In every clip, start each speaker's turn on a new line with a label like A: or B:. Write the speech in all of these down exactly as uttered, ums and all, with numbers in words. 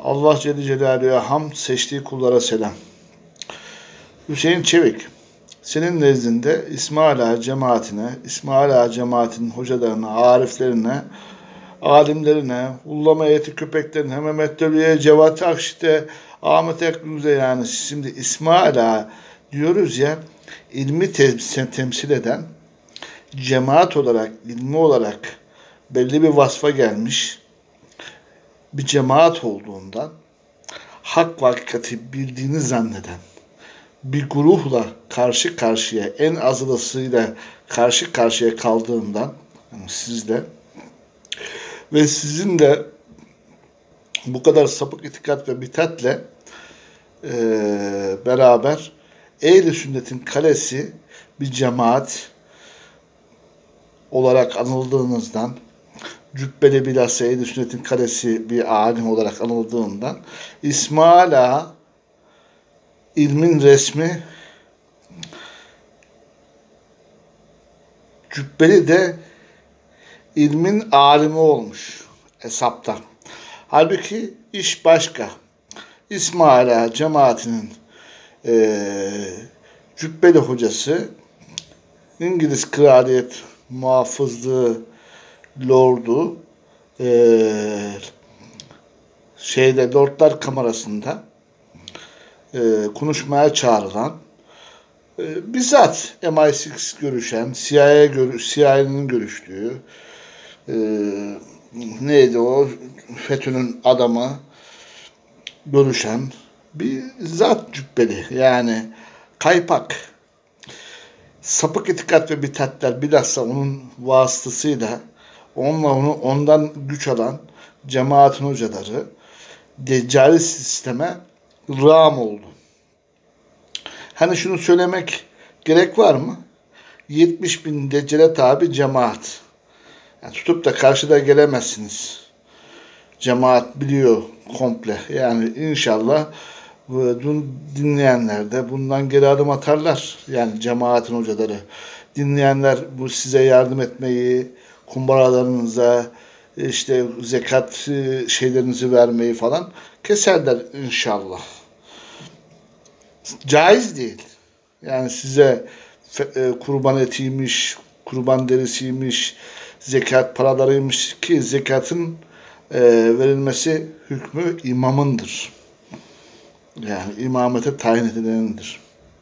A: Allah Celle Celaluhu'ya hamd, seçtiği kullara selam. Hüseyin Çevik, senin nezdinde İsmail Ağa cemaatine, İsmail Ağa cemaatinin hocalarına, ariflerine, alimlerine, Ullama Heyeti köpeklerine, Mehmet Dölü'ye, Cevat Akşit'e, Ahmet Akgüz'e, yani şimdi İsmail Ağa diyoruz ya, ilmi te- temsil eden, cemaat olarak, ilmi olarak belli bir vasfa gelmiş bir cemaat olduğundan, hak ve hakikati bildiğini zanneden bir grupla karşı karşıya, en azılısıyla karşı karşıya kaldığından, yani sizle ve sizin de bu kadar sapık itikat ve bitatle e, beraber Ehl-i Sünnet'in kalesi bir cemaat olarak anıldığınızdan, Cübbeli bilhassa Ehl-i Sünnet'in kalesi bir alim olarak anıldığından, İsmail Ağa ilmin resmi, Cübbeli de ilmin alimi olmuş hesapta. Halbuki iş başka. İsmail Ağa cemaatinin e, Cübbeli hocası, İngiliz kraliyet muhafızlığı lordu, e, şeyde Lordlar Kamerası'nda e, konuşmaya çağrılan, e, bizzat M I altı görüşen, C I A görü, C I A'nın görüştüğü, e, neydi o, FETÖ'nün adamı görüşen bir zat Cübbeli. Yani kaypak, sapık itikat ve bitatler bilhassa onun vasıtasıyla onunla onu ondan güç alan cemaatin hocaları deccali sisteme rağm oldu. Hani şunu söylemek gerek var mı? yetmiş bin deccale tabi cemaat. Yani tutup da karşıda gelemezsiniz. Cemaat biliyor komple. Yani inşallah bunu dinleyenler de bundan geri adım atarlar. Yani cemaatin hocaları. Dinleyenler bu size yardım etmeyi, kumbaralarınıza, işte zekat şeylerinizi vermeyi falan keserler inşallah. Caiz değil. Yani size kurban etiymiş, kurban derisiymiş, zekat paralarıymış ki zekatın e, verilmesi hükmü imamındır. Yani imamete tayin edilenindir.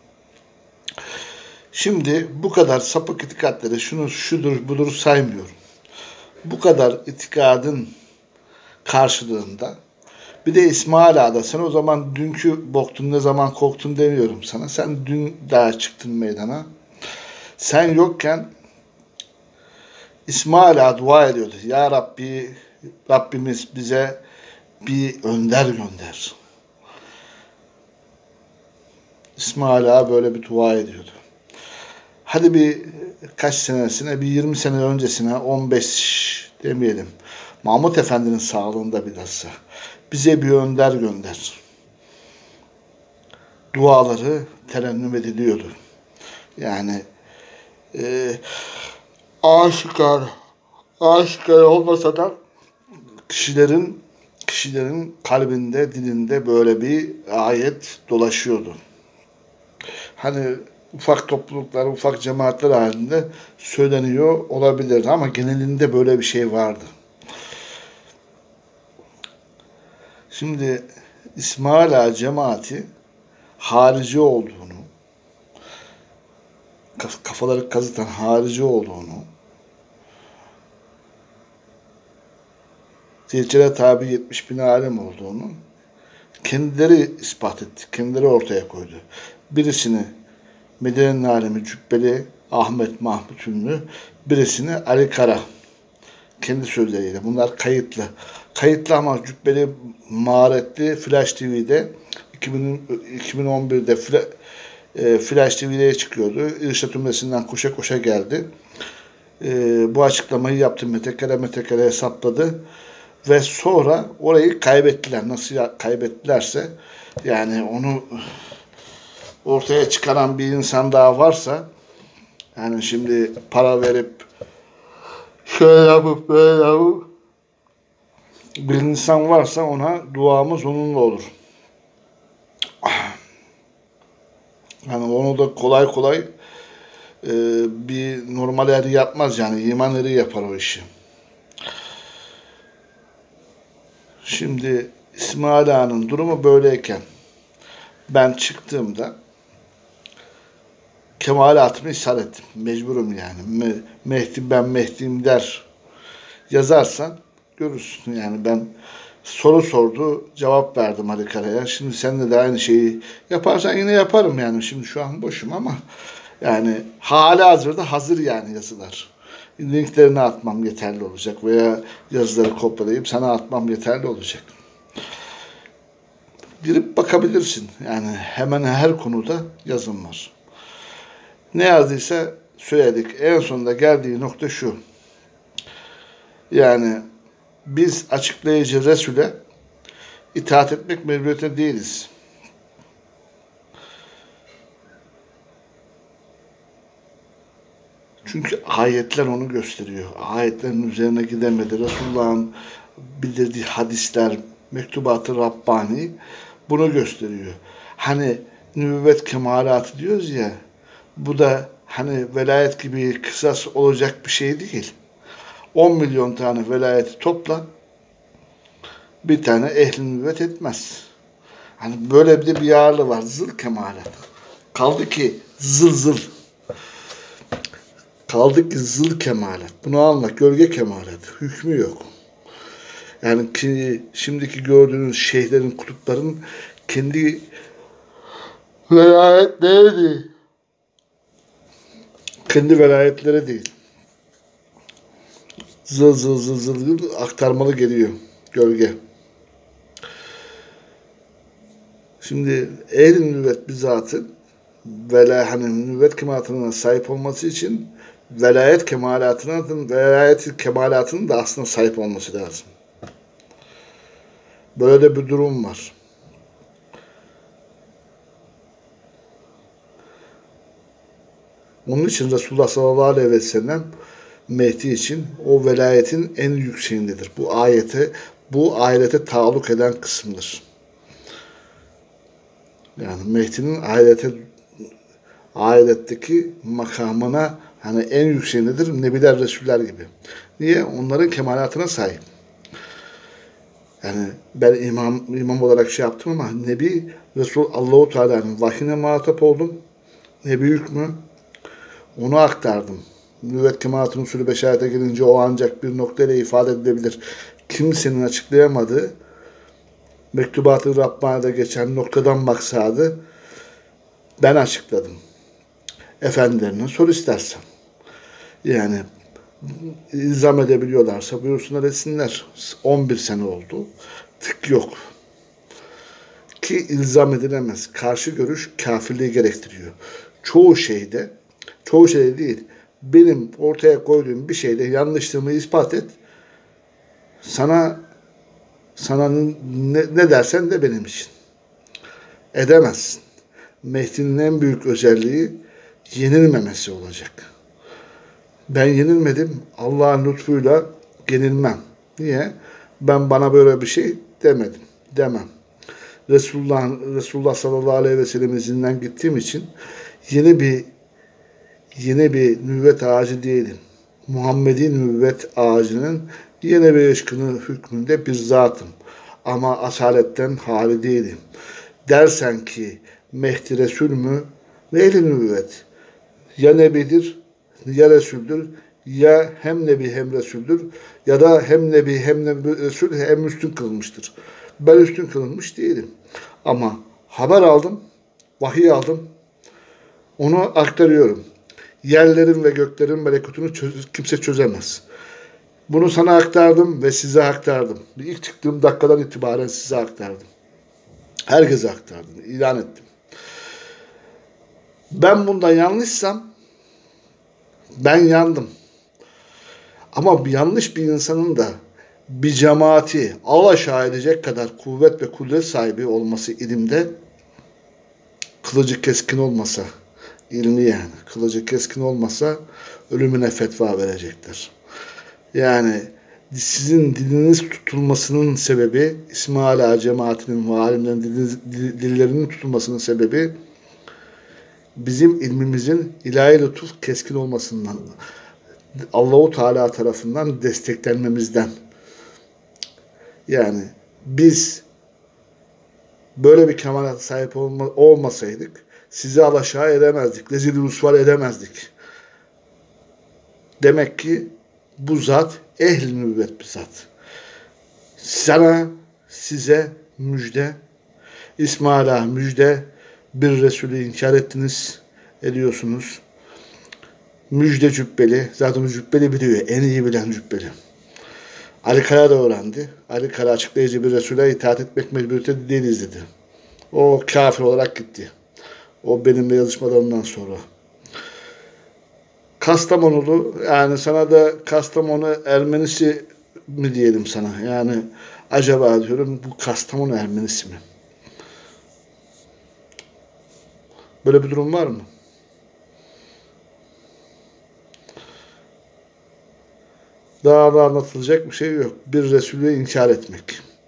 A: Şimdi bu kadar sapık itikatları şunu şudur budur saymıyorum. Bu kadar itikadın karşılığında bir de İsmail Ağa'da sen o zaman dünkü boktun ne zaman korktun demiyorum sana. Sen dün daha çıktın meydana. Sen yokken İsmail Ağa dua ediyordu. Ya Rabbi, Rabbimiz bize bir önder gönder. İsmail Ağa böyle bir dua ediyordu. Hadi bir kaç senesine, bir yirmi sene öncesine, on beş demeyelim. Mahmut Efendi'nin sağlığında bilhassa. Bize bir önder gönder. Duaları terennüm ediliyordu. Yani e, aşikar, aşikar olmasa da kişilerin kişilerin kalbinde, dilinde böyle bir ayet dolaşıyordu. Hani ufak topluluklar, ufak cemaatler halinde söyleniyor olabilir ama genelinde böyle bir şey vardı. Şimdi İsmail Ağa cemaati harici olduğunu, kafaları kazıtan harici olduğunu, Deccale tabi yetmiş bin alem olduğunu kendileri ispat etti, kendileri ortaya koydu. Birisini Medine'nin alemi Cübbeli Ahmet Mahmut Ünlü, birisini Ali Kara. Kendi sözleriyle. Bunlar kayıtlı. Kayıtlı ama Cübbeli maharetli Flash T V'de iki bin on birde Flash T V'de çıkıyordu. İrşad Ümresi'nden koşa koşa geldi. Bu açıklamayı yaptı. Metekere metekere hesapladı. Ve sonra orayı kaybettiler. Nasıl kaybettilerse, yani onu ortaya çıkaran bir insan daha varsa, yani şimdi para verip şöyle yapıp böyle yapıp bir insan varsa ona duamız onunla olur. Yani onu da kolay kolay e, bir normal eri yapmaz yani. İman eri yapar o işi. Şimdi İsmail Ağa'nın durumu böyleyken ben çıktığımda kemalatımı ishal ettim. Mecburum yani. Mehdi ben Mehdi'yim der yazarsan görürsün yani. Ben soru sordu, cevap verdim Ali Kara'ya. Şimdi sen de aynı şeyi yaparsan yine yaparım yani. Şimdi şu an boşum ama yani halihazırda hazır yani yazılar. Linklerini atmam yeterli olacak veya yazıları kopyalayıp sana atmam yeterli olacak. Girip bakabilirsin. Yani hemen her konuda yazım var. Ne yazdıysa söyledik. En sonunda geldiği nokta şu. Yani biz açıklayıcı Resul'e itaat etmek mecburiyetinde değiliz. Çünkü ayetler onu gösteriyor. Ayetlerin üzerine gidemedi. Resulullah'ın bildirdiği hadisler, mektubat-ı Rabbani bunu gösteriyor. Hani nübüvvet kemalatı diyoruz ya, bu da hani velayet gibi kısas olacak bir şey değil. on milyon tane velayeti topla, bir tane ehli nübüvvet etmez. Hani böyle bir de bir ağırlığı var. Zıl kemalat. Kaldı ki zıl zıl. Kaldı ki zıl kemalat. Bunu anla. Gölge kemalat. Hükmü yok. Yani ki şimdiki gördüğünüz şeyhlerin, kutupların kendi velayetleri değil. Kendi velayetleri değil. Zıl zıl zıl zıl aktarmalı geliyor. Gölge. Şimdi ehl-i nübüvvet bizzatın vela hani nübüvvet kemalatına sahip olması için velayet kemalatına velayet kemalatının da aslında sahip olması lazım. Böyle de bir durum var. Onun için Resulullah sallallahu aleyhi ve sellem Mehdi için o velayetin en yükseğindedir. Bu ayete, bu ayete taalluk eden kısımdır. Yani Mehdi'nin ahirete, ahiretteki makamına hani en yükseğindedir. Nebiler, Resuller gibi. Niye? Onların kemalatına sahip. Yani ben imam imam olarak şey yaptım ama Nebi, Resul Allahu Teala'nın vahyine muhatap oldum. Ne büyük mü? Onu aktardım. Nübüvvet kemalatının usulü beşerete gelince o ancak bir noktayla ifade edilebilir. Kimsenin açıklayamadığı Mektubat-ı Rabbani'de geçen noktadan maksadı ben açıkladım. Efendilerine sor istersen. Yani ilzam edebiliyorlarsa buyursunlar etsinler. on bir sene oldu. Tık yok. Ki ilzam edilemez. Karşı görüş kafirliği gerektiriyor. Çoğu şeyde, çoğu şeyde değil, benim ortaya koyduğum bir şeyde yanlışlığımı ispat et. Sana sana ne, ne dersen de benim için. Edemezsin. Mehdi'nin en büyük özelliği yenilmemesi olacak. Ben yenilmedim. Allah'ın lütfuyla yenilmem. Niye? Ben bana böyle bir şey demedim. Demem. Resulullah, Resulullah sallallahu aleyhi ve sellem izinden gittiğim için yeni bir yeni bir nübüvvet ağacı değilim. Muhammedi nübüvvet ağacının yeni bir ışkını hükmünde bir zatım. Ama asaletten hali değilim. Dersen ki Mehdi Resul mü? Neyle nübüvvet? Ya Nebidir, ya Resul'dür, ya hem Nebi hem Resul'dür, ya da hem Nebi hem Nebi Resul hem üstün kılınmıştır. Ben üstün kılınmış değilim. Ama haber aldım, vahiy aldım, onu aktarıyorum. Yerlerin ve göklerin melekutunu çöz, kimse çözemez. Bunu sana aktardım ve size aktardım. İlk çıktığım dakikadan itibaren size aktardım. Herkese aktardım, ilan ettim. Ben bunda yanlışsam ben yandım. Ama bir yanlış bir insanın da bir cemaati alaşağı edecek kadar kuvvet ve kudret sahibi olması ilimde, kılıcı keskin olmasa, ilmi yani, kılıcı keskin olmasa ölümüne fetva verecekler. Yani sizin diliniz tutulmasının sebebi, İsmaila Ağa cemaatinin ve alimlerin diliniz, dillerinin tutulmasının sebebi bizim ilmimizin ilahi lütuf keskin olmasından, Allah-u Teala tarafından desteklenmemizden. Yani biz böyle bir kemalata sahip olma, olmasaydık sizi alaşağı edemezdik, rezil rüsvar edemezdik. Demek ki bu zat ehl-i nübüvvet bir zat. Sana, size müjde, İsmaila müjde, bir Resulü inkar ettiniz, ediyorsunuz. Müjde cübbeli, zaten cübbeli biliyor, en iyi bilen cübbeli. Ali Kara da öğrendi. Ali Kara açıklayıcı bir Resul'e itaat etmek mecburiyeti değiliz dedi. O kafir olarak gitti. O benimle yazışmalarından sonra. Kastamonulu, yani sana da Kastamonu Ermenisi mi diyelim sana? Yani acaba diyorum bu Kastamonu Ermenisi mi? Böyle bir durum var mı? Daha da anlatılacak bir şey yok. Bir Resulü inkar etmek.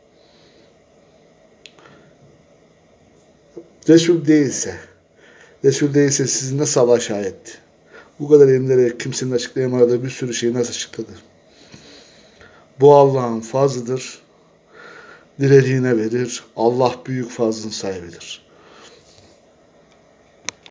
A: Resul değilse, Resul değilse sizi nasıl alaşağı etti? Bu kadar ilimleri kimsenin açıklayamadığı bir sürü şeyi nasıl açıkladı? Bu Allah'ın fazlıdır. Dilediğine verir. Allah büyük fazlın sahibidir.